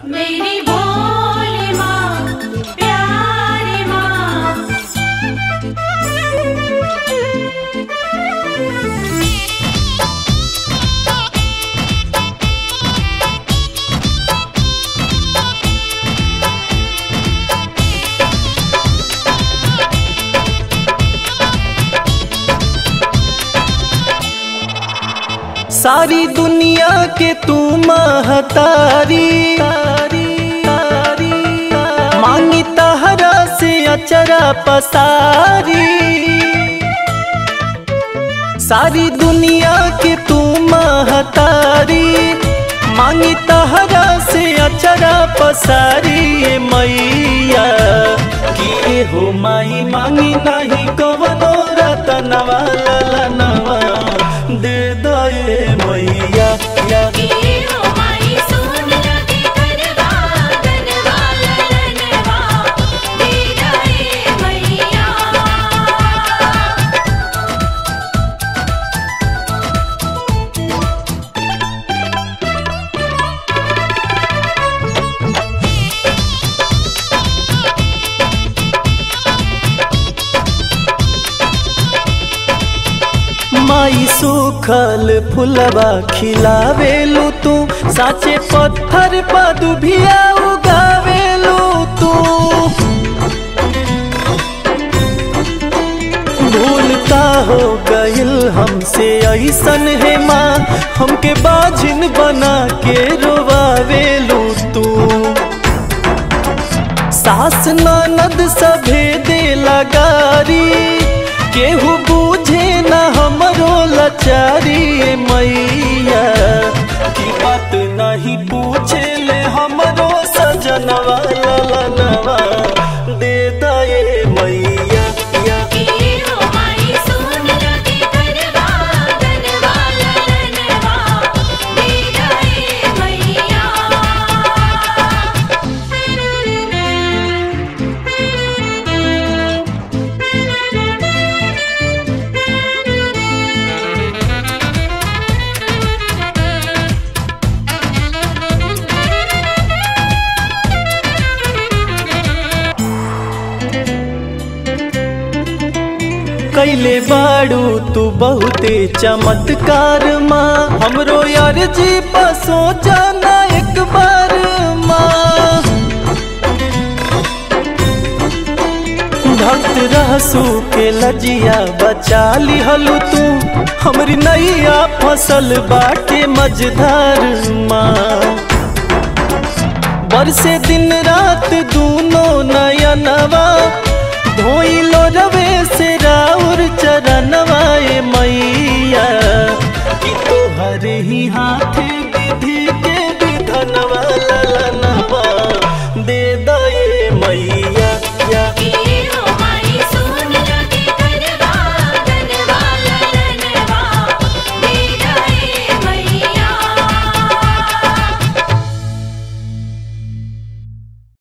मेरी भोली माँ, प्यारी माँ। सारी दुनिया के तू महतारी, मांगी तहरा से अचरा पसारी। सारी दुनिया के तू महतारी, मांगी तहरा से अचरा पसारी। मैया की हो माई मांगी नहीं कवनो रतनवा ललनवा दे दे मैया। माई सूखल फुलवा खिलावेलू तू, साचे पत्थर पर दुभिया उगावेलू तू। भूलता हो गइल हमसे ऐसन है माँ, हमके बाझिन बना के रोवावेलू तू। सास ननद सभे दे लगारी, केहू बूझे न हमरो लाचारी। मैया की बात नहीं पूछे ले हमरो सजनवा ललनवा दे दे मैया। कैले बाड़ू तू बहुते चमत्कार माँ, हमरो यार जी पसो जाना एक बार माँ। भक्त रहसू के लजिया बचा लिहलू तू, हमरी नैया फसल बाटे मझधार माँ। बरसे दिन रात दूनो नयनवा, धोइलो रवे से राउर चर